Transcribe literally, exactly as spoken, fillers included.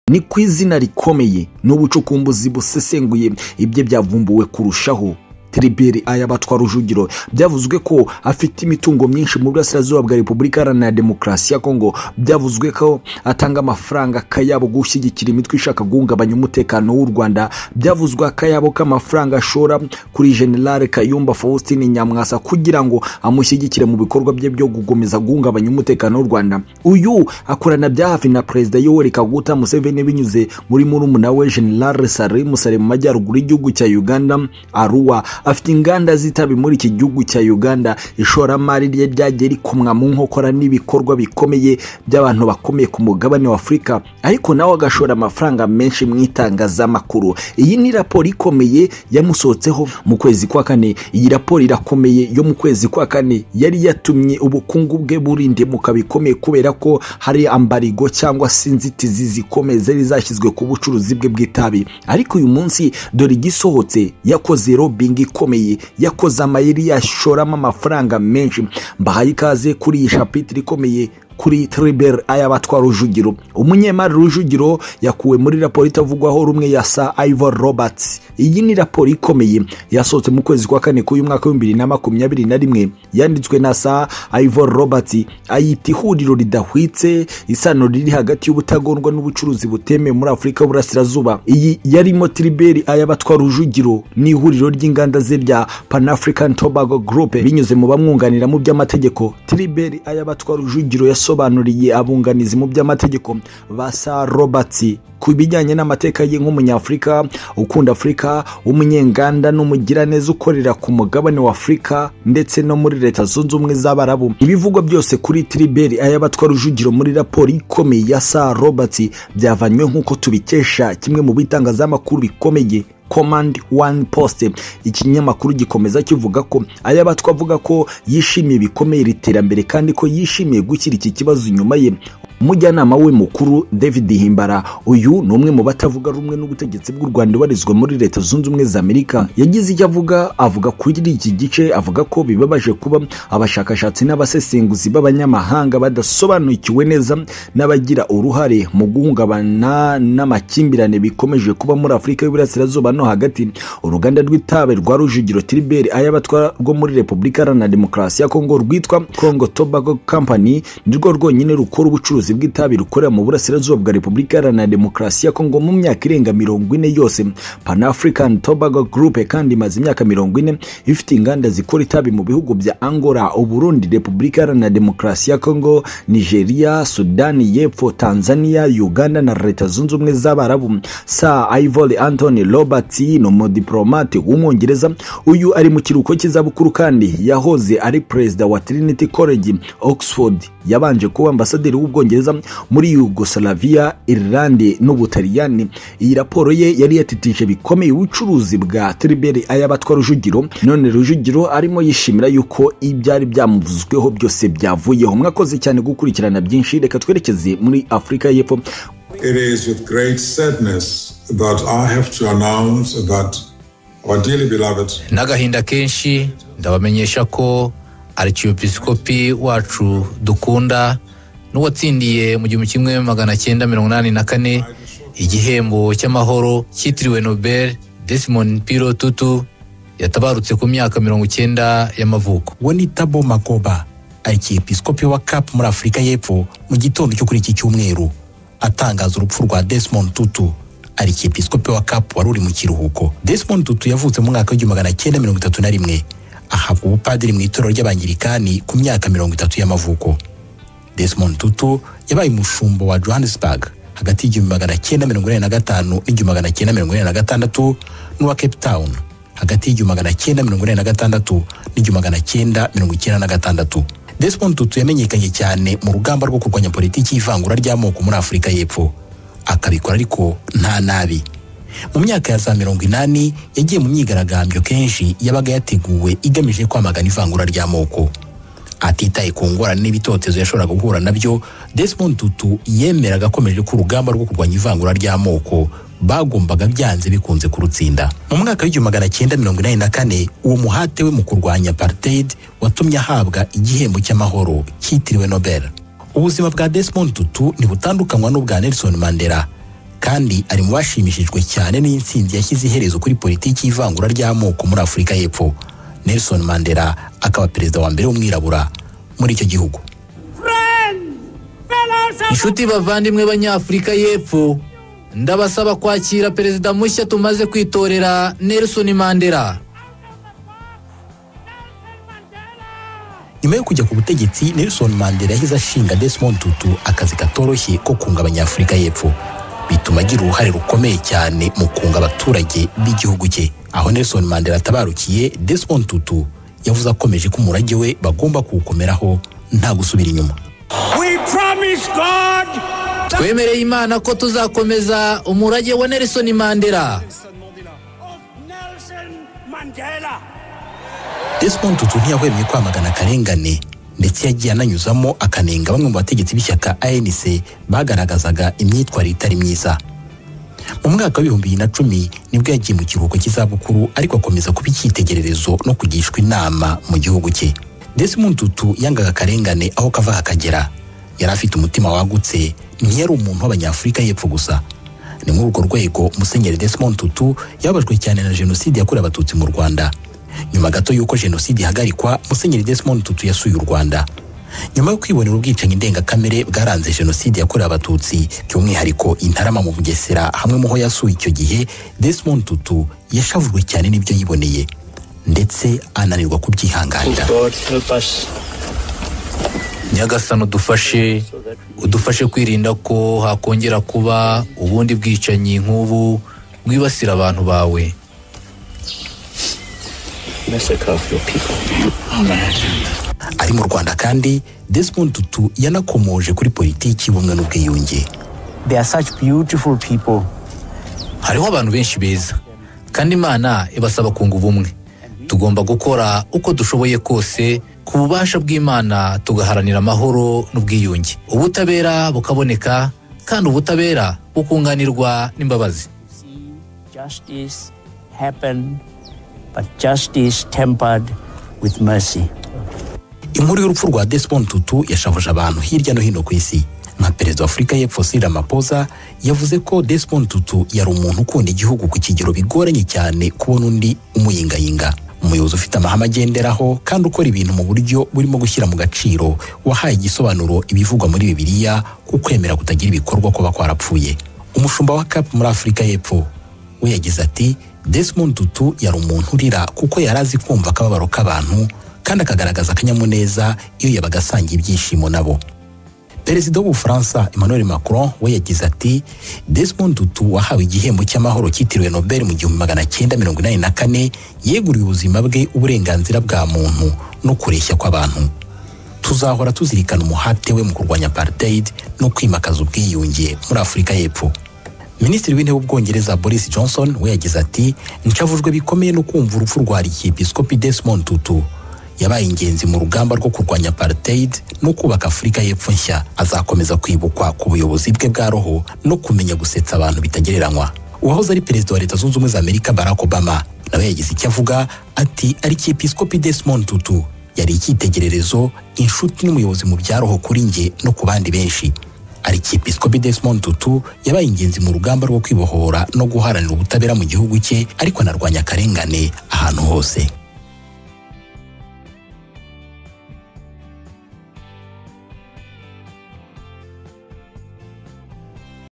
ni ku izina rikomeye n'ubucukumbuzi busesenguye ibye byavumbuwe kurushaho. Tribert Ayabatwa Rujugiro byavuzwe ko afite imitungo myinshi mu burasirazuba bwa Repubulika Iharanira Demokarasi ya Kongo. Byavuzwe ko atanga amafaranga kayabo gushyigikira imitwe ishaka guhungabanya umutekano w'u Rwanda. Byavuzwe akayabo k'amafaranga ashora kuri General Kayumba Faustin Nyamwasa kugira ngo amushyigikire mu bikorwa bye byo gukomeza guhungabanya umutekano w'u Rwanda. Uyu akorana bya hafi na Perezida Yoweri Kaguta Museveni binyuze muri murumuna we General Salim Musare mu majyaruguru y'igihugu cya Uganda Arua. Afite inganda zitabi muri iki gihugu cya Uganda. Ishoramari rye ryagiye rikomwa mu nkokora n'ibikorwa bikomeye by'abantu bakomeye ku mugabane wa Afurika, ariko nawe agashora amafaranga menshi mu itangazamakuru. Iyi ni raporo ikomeye yamusohotseho mu kwezi kwa kane. Iyi raporo irakomeye yo mu kwezi kwa kane yari yatumye ubukungu bwe burinde mu kabikomeye kubera ko hari ambarigo cyangwa sinzitizi zikomeye zari zashyizwe ku bucuruzi bwe bw'itabi. Ariko uyu munsi dore igisohotse yakoze lobbying ikomeye, yakoze amayeri yashoramo amafaranga menshi. Mbahaye ikaze kuri iyi chapitre ikomeye kuri Tribert Ayabatwa Rujugiro. Umunyemari Rujugiro yakuwe muri raporo itavugwaho rumwe ya Sir Ivor Roberts. Iyi ni raporo ikomeye yasohotse mu kwezi kwa kane k'uyu mwaka wa bibiri na makumyabiri na rimwe, yanditswe na Sir Ivor Roberts. Ayita ihuriro ridahwitse, isano riri hagati y'ubutagondwa n'ubucuruzi butemewe muri Afurika y'Uburasirazuba. Iyi yarimo Tribert Ayabatwa Rujugiro ni ihuriro ry'inganda ze rya Pan African Tobacco Group binyuze mu bamwunganira mu by'amategeko. Tribert Ayabatwa Rujugiro yasobanuriye abunganizi mu by'amategeko ba Sir Roberts ku bijyanye n'amateka ye nk'umunyafrika ukunda Afurika, umunyenganda n'umugiraneza ukorera ku mugabane wa Afurika ndetse no muri Leta Zunze Ubumwe z'Abarabu. Ibivugwa byose kuri Tribert Ayabatwa Rujugiro muri raporo ikomeye ya Sir Roberts byavanywe nk'uko tubikesha kimwe mu bitangazamakuru bikomeye Command One Post. Ikinyamakuru gikomeza kivuga ko Ayabatwa avuga ko yishimiye bikomeye iterambere kandi ko yishimiye gukira iki kibazo nyuma ye. Umujyanama we mukuru David Himbara, uyu ni umwe mu batavuga rumwe n'ubutegetsi bw'u Rwanda barizwa muri Leta Zunze Ubumwe za Amerika, yagize icyo avuga. Avuga kuri iki gice, avuga ko bibabaje kuba abashakashatsi n'abasesenguzi b'abanyamahanga badasobanukiwe neza n'abagira uruhare mu guhungabana n'amakimbirane bikomeje kuba muri Afurika y'Uburasirazuba no hagati. Uruganda rw'itabe rwa Rujugiro Tribert Ayabatwa rwo muri Repubulika Iharanira Demokarasi ya Kongo rwitwa Congo Tobacco Company nirwo rwonyine rukora ubucuruzi bw'itabi rukorera mu burasirazuba bwa Repubulika Iharanira Demokarasi ya Kongo mu myaka irenga mirongo ine yose. Pan African Tobacco Group kandi imaze imyaka mirongo ine ifite inganda zikora itabi mu bihugu bya Angola, Uburundi, Repubulika Iharanira Demokarasi ya Kongo, Nigeria, Sudani y'Epfo, Tanzania, Uganda na Leta Zunze Ubumwe z'Abarabu. Sir Ivor Anthony Roberts ni umodiplomate w'umwongereza. Uyu ari mu kiruhuko cy'izabukuru kandi yahoze ari perezida wa Trinity College Oxford. Yabanje kuba ambasaderi w'Ubwongereza muri Yugoslavia, Irlande n'Ubutaliyani. Iyi raporo ye yari yatitije bikomeye ubucuruzi bwa Tribert Ayabatwa Rujugiro. None Rujugiro arimo yishimira yuko ibyari byamuvuzweho byose byavuyeho. Mwakoze cyane gukurikirana byinshi, reka twerekeze muri Afurika y'Epfo. It is with great sadness that I have to announce that our dearly beloved Nagahinda kenshi ndabamenyesha ko Archiepiscopi wacu dukunda n'uwatsindiye mu gihumbi kimwe magana cyenda mirongo inani na kane igihembo cy'amahoro cyitiriwe Nobel, Desmond Piro Tutu yatabarutse ku myaka mirongo icyenda y'amavuko. Wenitabo Makoba, Archiepiscopi wa Cap muri Afurika y'Epfo, mu gitondo cyo kuri iki cyumweru atangaza urupfu rwa Desmond Tutu, Archiepiscopi wa Cap wari uri mu kiruhuko. Desmond Tutu yavutse mu mwaka w'igihumbi magana cyenda mirongo itatu na rimwe, ahabwa ubupadiri mu itorero ry'Abangirikani ku myaka mirongo itatu y'amavuko. Desmond Tutu yabaye umushumba wa Johannesburg hagati y'igihumbi magana cyenda mirongo ine na gatanu n'igihumbi magana cyenda mirongo ine na gatandatu n'uwa Cape Town hagati y'igihumbi magana cyenda mirongo ine na gatandatu n'igihumbi magana cyenda mirongo icyenda na gatandatu. Desmond Tutu yamenyekanye cyane mu rugamba rwo kurwanya politiki y'ivangura ry'amoko muri Afurika y'Epfo, akabikora ariko nta nabi. Mu myaka ya za mirongo inani yagiye mu myigaragambyo kenshi yabaga yateguwe igamije kwamagana ivangura ry'amoko. Atitaye ku ngorane n'ibitotezo yashoboraga guhura nabyo, Desmond Tutu yemeraga akomeje ku rugamba rwo kurwanya ivangura ry'amoko bagombaga byanze bikunze kurutsinda. Mu mwaka w'igihumbi magana cyenda mirongo inani na kane uwo muhate we mu kurwanya apartheid watumye ahabwa igihembo cy'amahoro cyitiriwe Nobel. Ubuzima bwa Desmond Tutu ntibutandukanywa n'ubwa Nelson Mandela kandi ari mu bashimishijwe cyane n'intsinzi yashyize iherezo kuri politiki y'ivangura ry'amoko muri Afurika y'Epfo. Nelson Mandela akaba perezida wa mbere w'umwirabura muri icyo gihugu. Inshuti bavandimwe b'Anyafurika y'Epfo, ndabasaba kwakira perezida mushya tumaze kwitorera, Nelson Mandela. Nyuma yo kujya ku butegetsi, Nelson Mandela yahize ashinga Desmond Tutu akazi katoroshye ko kunga Abanyafurika y'Epfo, bituma agira uruhare rukomeye cyane mu kunga abaturage b'igihugu cye. Aho Nelson Mandela atabarukiye, Desmond Tutu yavuze akomeje ko umurage we bagomba kuwukomeraho nta gusubira inyuma. Twemereye Imana ko tuzakomeza umurage wa Nelson Mandela. Desmond Tutu ntiyahwemye kwamagana akarengane, ndetse yagiye ananyuzamo akanenga bamwe mu bategetsi b'ishyaka A N C bagaragazaga imyitwarire itari myiza. Mu mwaka w'ibihumbi bibiri na cumi nibwo yagiye mu kiruhuko cy'izabukuru, ariko akomeza kuba icyitegererezo no kugishwa inama mu gihugu cye. Desmond Tutu yangaga akarengane aho kava hakagera. Yari afite umutima wagutse, ntiyari umuntu w'Abanyafurika y'Epfo gusa. Ni muri urwo rwego Musenyeri Desmond Tutu yababajwe cyane na jenoside yakorewe Abatutsi mu Rwanda. Nyuma gato y'uko jenoside ihagarikwa, Musenyeri Desmond Tutu yasuye u Rwanda. Nyuma yo kwibonera ubwicanyi ndengakamere bwaranze jenoside yakorewe Abatutsi, by'umwihariko Intarama mu Bugesera hamwe mu ho yasuye icyo gihe, Desmond Tutu yashavujwe cyane n'ibyo yiboneye, ndetse ananirwa kubyihanganira. Nyagasani udufashe, udufashe kwirinda ko hakongera kuba ubundi bwicanyi nk'ubu bwibasira abantu bawe. Ari mu Rwanda kandi, Desmond Tutu yanakomoje kuri politiki y'ubumwe n'ubwiyunge. They are such beautiful people. Hariho abantu benshi beza, kandi Imana ibasaba kunga ubumwe. Tugomba gukora uko dushoboye kose ku bubasha bw'Imana, tugaharanira amahoro n'ubwiyunge, ubutabera bukaboneka, kandi ubutabera bukunganirwa n'imbabazi. Justice happen, but justice tempered with mercy. Inkuru y'urupfu rwa Desmond Tutu yashavuje abantu hirya no hino ku isi. Nka perezida wa Afurika y'Epfo Cyril Ramaphosa yavuze ko Desmond Tutu yari umuntu ukunda igihugu ku kigero bigoranye cyane kubona undi umuyingayinga. Umuyobozi ufite amahame agenderaho kandi ukora ibintu mu buryo burimo gushyira mu gaciro, wahaye igisobanuro ibivugwa muri Bibiliya ku kwemera kutagira ibikorwa kuba kwarapfuye. Umushumba wa C A P muri Afurika y'Epfo we yagize ati, Desmond Tutu yari umuntu urira kuko yari azi kumva akababaro k'abantu, kandi akagaragaza akanyamuneza iyo yabaga asangiye ibyishimo nabo. Perezida w'Ubufaransa Emmanuel Macron we yagize ati, Desmond Tutu wahawe igihembo cy'amahoro cyitiriwe Nobel mu gihumbi magana cyenda mirongo inani na kane yeguriye ubuzima bwe, uburenganzira bwa muntu no kureshya kw'abantu. Tuzahora tuzirikana umuhate we mu kurwanya apartheid no kwimakaza ubwiyunge muri Afurika y'Epfo. Minisitiri w'Intebe w'Ubwongereza Boris Johnson we yagize ati, nchavujwe bikomeye no kumva urupfu rwa Archiepiscopi Desmond Tutu. Yabaye ingenzi mu rugamba rwo kurwanya apartheid no kubaka Afurika y'Epfo nshya. Azakomeza kwibukwa ku buyobozi bwe bwa roho no kumenya gusetsa abantu bitagereranywa. Uwahoze ari perezida wa Leta Zunze Ubumwe za Amerika Barack Obama nawe yagize icyo avuga, ati, Archiepiscopi Desmond Tutu yari icyitegererezo, inshuti n'umuyobozi mu bya roho kuri nge no ku bandi benshi. Archiepiscopi Desmond Tutu yabaye ingenzi mu rugamba rwo kwibohora no guharanira ubutabera mu gihugu cye, ariko anarwanya akarengane ahantu hose.